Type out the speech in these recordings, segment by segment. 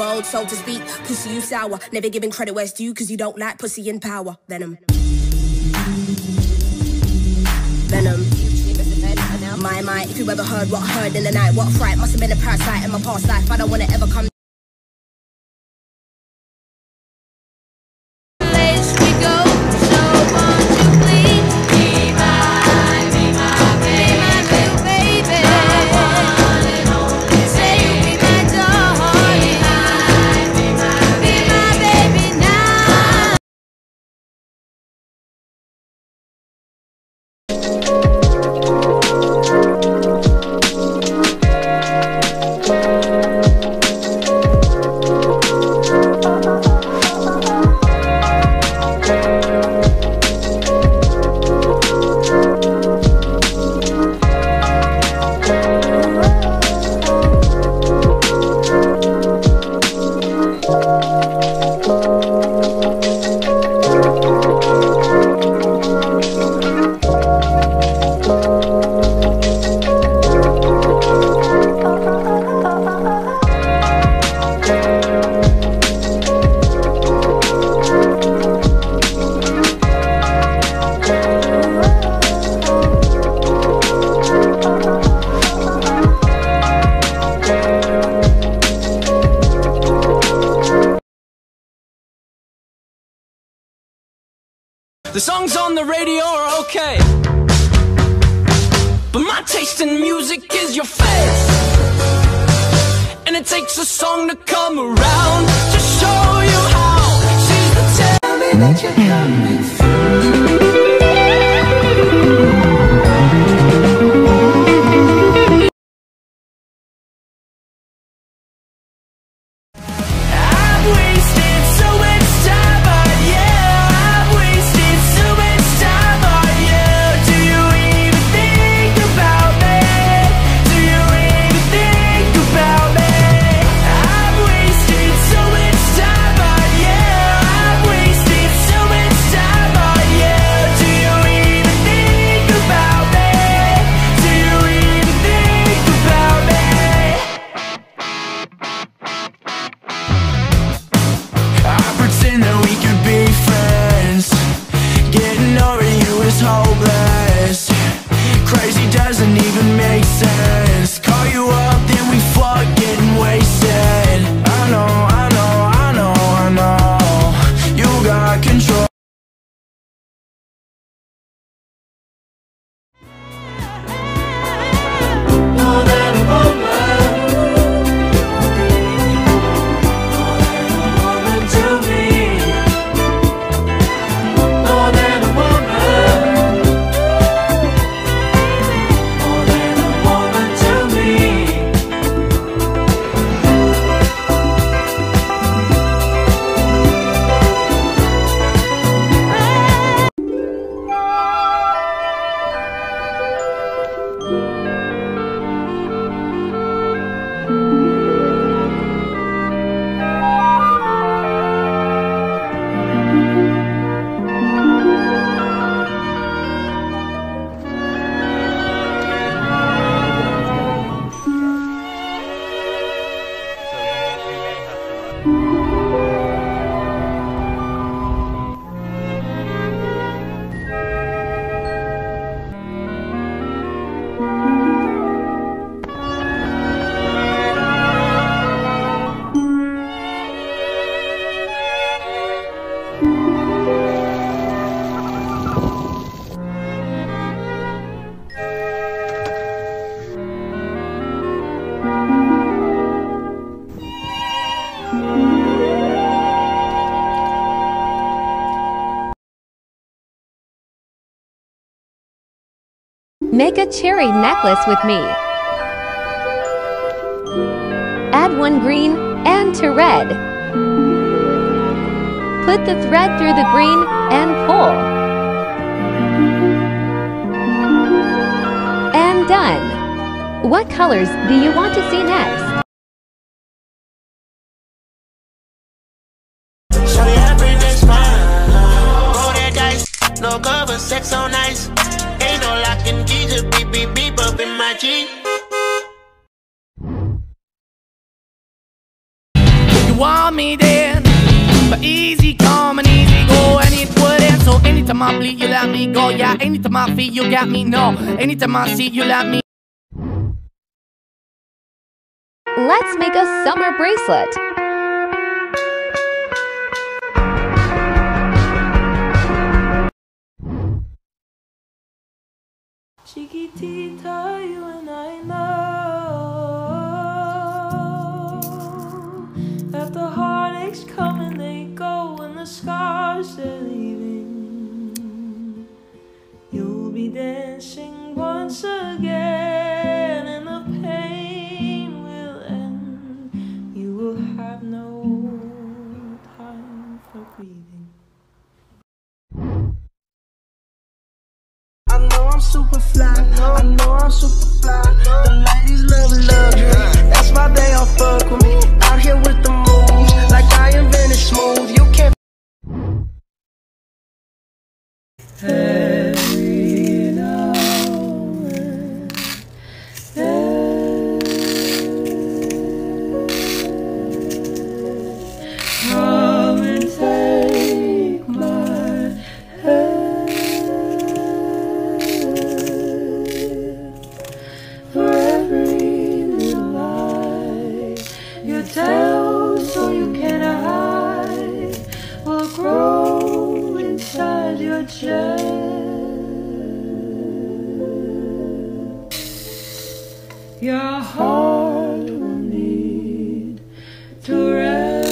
world, so to speak. Pussy, you sour, never giving credit where it's due, cause you don't like pussy in power. Venom. Venom. My, if you ever heard what I heard in the night, what fright, must have been a parasite in my past life. I don't wanna ever come. The songs on the radio are okay, but my taste in music is your face. And it takes a song to come around to show you how. She's the tell me that you're coming through. Hopeless, crazy doesn't even make sense. Call you up, then we fuck, getting wasted. I know, I know, I know, I know. You got control. More than a woman, more than a woman to me. More than a woman. Make a cherry necklace with me. Add 1 green and to red. Put the thread through the green and pull. And done. What colors do you want to see next? No cover, sex on ice. Ain't no locking keys, just beep beep beep up in my G. me then. But easy come and easy go, and it wouldn't. So anytime I bleed, you let me go. Yeah, anytime I feel, you got me. No, anytime I see, you let me. Let's make a summer bracelet. Chiquitita, you and I know that the heartaches come and they go, and the scars they're leaving. You'll be dancing once again, and the pain will end. You will have no time for breathing. I know I'm super fly, I know I'm super fly. The ladies love luxury, that's why they all fuck with me. Out here with the moves, like I invented smooth. You can't. Every now and then, come and take my hand. For every little lie you tell, so you can't hide, will grow inside your chest. Your heart will need to rest.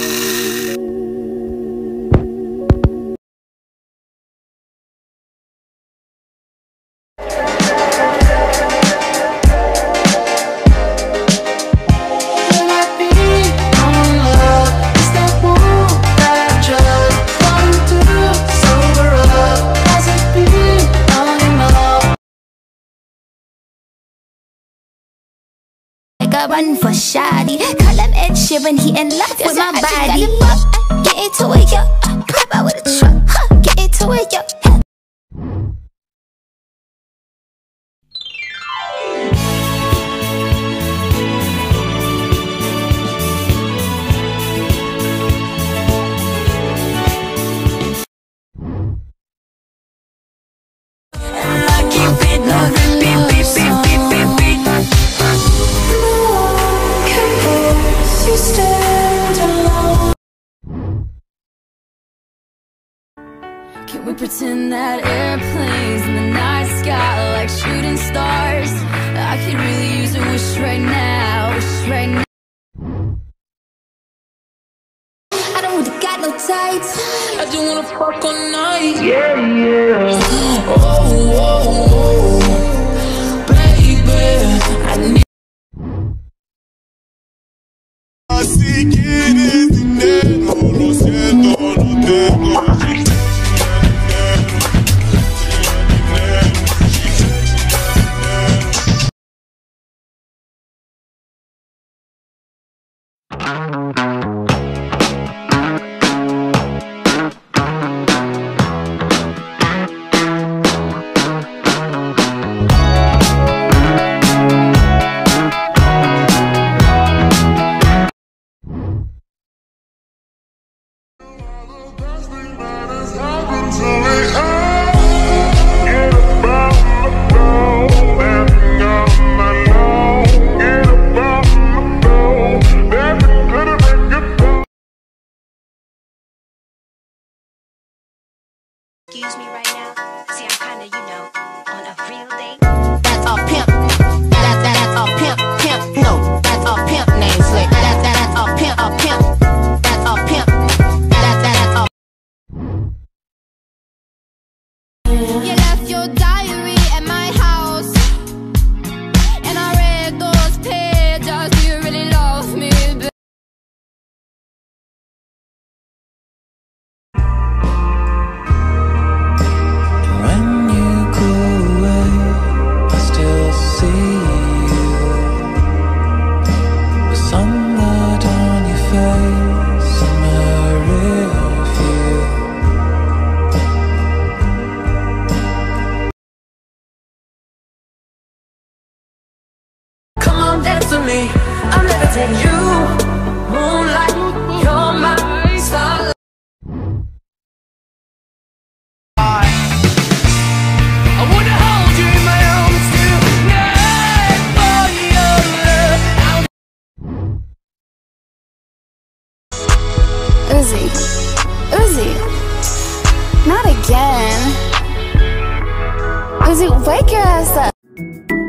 Run for shoddy, call him Ed Sheeran, he in love with my body. Get into it, yo. Pop out with a truck, get into it, yo. And I keep it loving, beep, beep, beep, beep, beep, beep. You stand alone. Can we pretend that airplanes in the night sky like shooting stars? I could really use a wish right now, wish right now. I don't really got no tights, I just wanna fuck all night. Yeah, yeah. Oh, oh, oh. Baby, I need. Si quieres dinero, lo siento, no tengo. Excuse me right now. See, I'm kinda, you know, on a real date. That's all pimp. That's all pimp, pimp. No, that's all pimp name slick. That's all pimp, all pimp. That's all pimp. That's all. You left your diary at my house, and I read those pages. Do you really love me, babe? When you go away, I still see you. The sunlight on your face and my rear view. again. Uzi, wake your ass up.